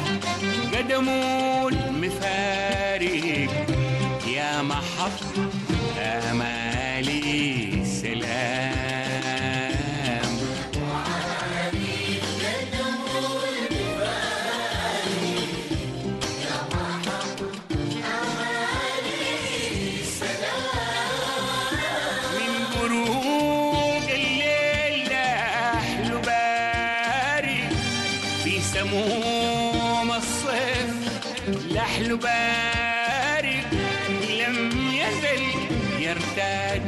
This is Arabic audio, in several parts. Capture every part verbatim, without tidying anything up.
قدموا المفارق يا محط آمالي سلام. وعلي قدموا المفارق يا محط آمالي سلام. من بروق الليل لأحلو بارق في سموم الصيف لحلو بارق لم يزل يرتاد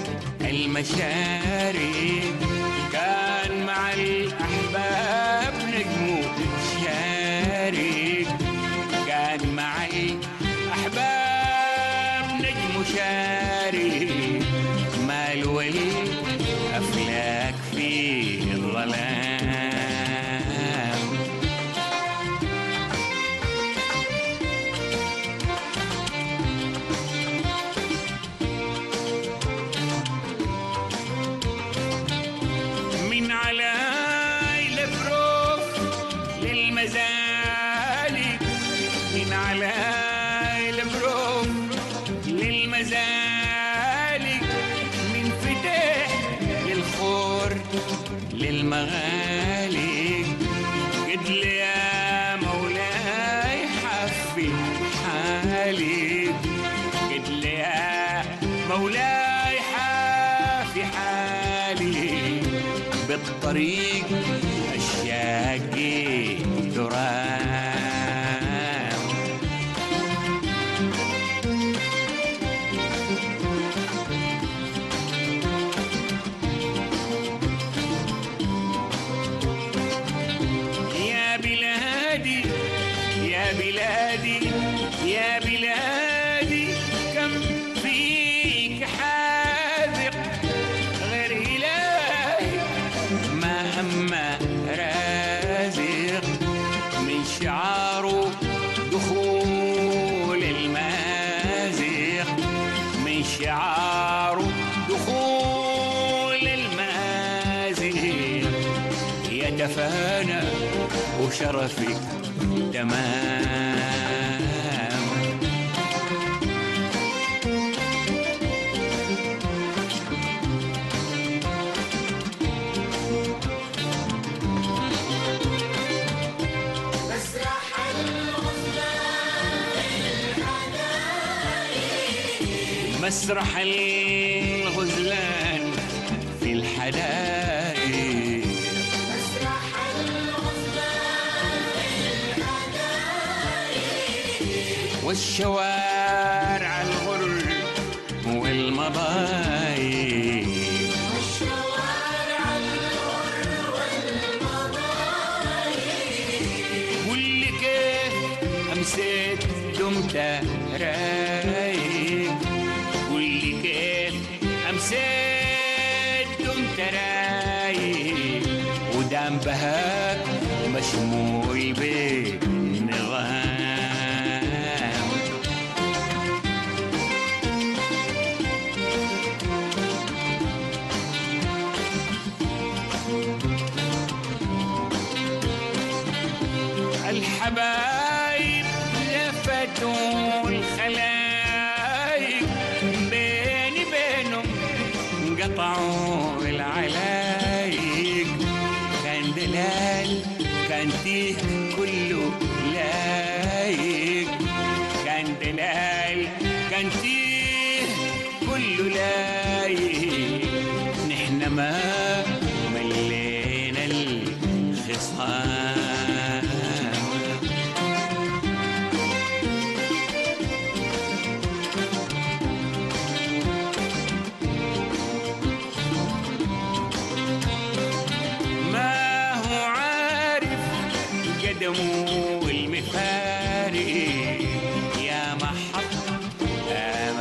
المشارق. كان مع الأحباب نجمه شارق كان مع الأحباب نجمه شارق. ماله الأفلاك في الظلام. من علاي البروف للمزالق من علاي البروف للمزالق من فتح للخور للمغالق. قد لي يا مولاي حفي حالي قد لي يا مولاي حافي حالي. بالطريق الشاقي ترام. يا بلادي يا بلادي يا بلادي كم فيك حاذق غير إلهي ما أما رازق. من شعاره دخول المازق من شعاره دخول المازق. يتفانى وشرفك تمام. مسرح الغزلان مسرح الغزلان في الحدائق. مسرح الغزلان في الحدائق. والشوارع الغر والمضايق. والشوارع الغر والمضايق. واللي كيف أمسيت دمت رايق واللي كيف أمسيت دمت رايق. ودام بهاك مشمول بالنظام. الحبايب لفتوا الخلايق بيني بينهم قطعوا العلايق. كان دلال كان تيه كله لايق كان دلال كان تيه كله لايق. نحن ما ملينا الخصام. قدموا المفارق يا محط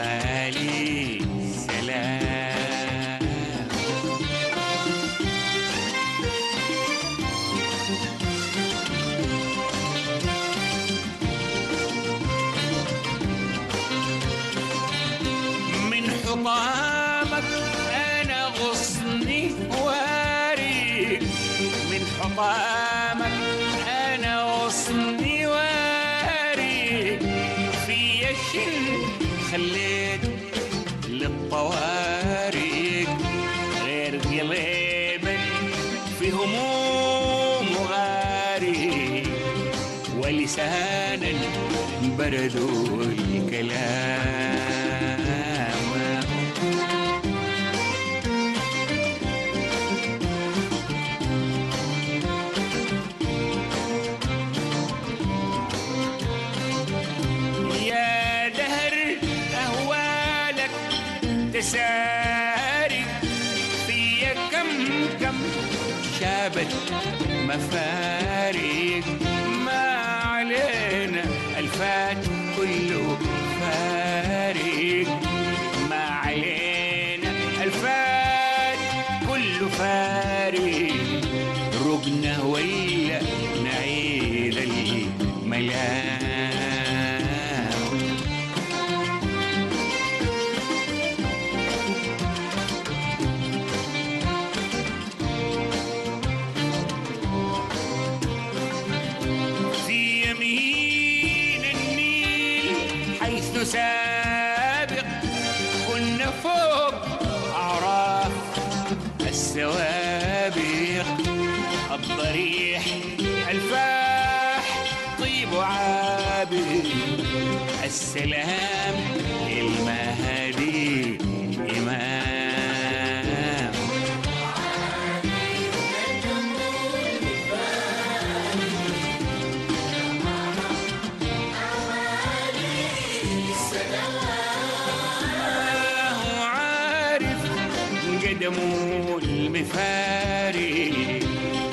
لسانا بردوا الكلام. يا دهر أهوالك تساري في كم كم شابت مفارق، ما علينا الفات كله فارق، ما علينا الفات كله فارق، رقنا ولا نعيد الملام. نسابق كنا فوق أعراف السوابق، الضريح الفاح طيب وعابر، السلام المهدي إمام. قدموا المفارق